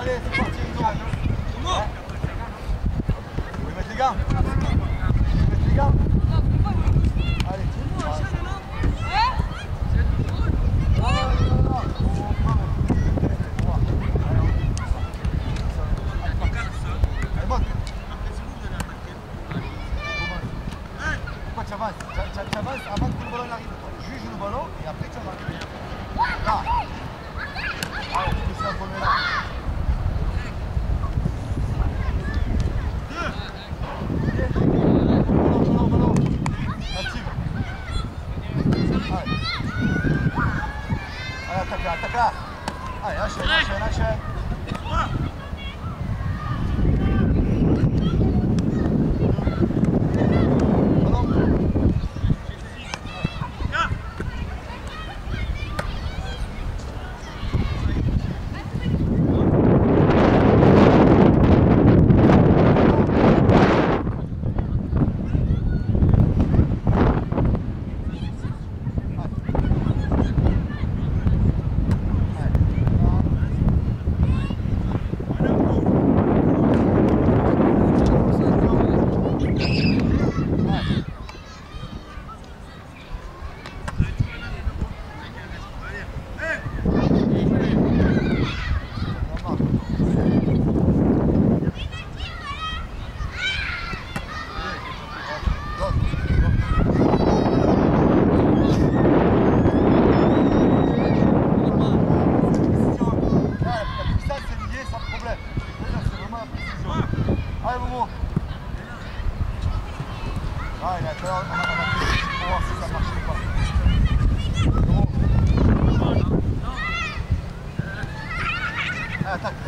Allez, c'est parti, Rido. Ouais. Vous voulez mettre les gars? Vous voulez mettre les gars? Allez, tu avances avant que le ballon arrive. Juge le ballon et après tu avances. Là. Allez, tu peux faire un premier là. Ballon. Active. Allez. Allez, attaque là. Allez, lâche. Allez, Momo. Ah, il a peur. On va voir si ça marche ou pas. Momo. Allez, attaque.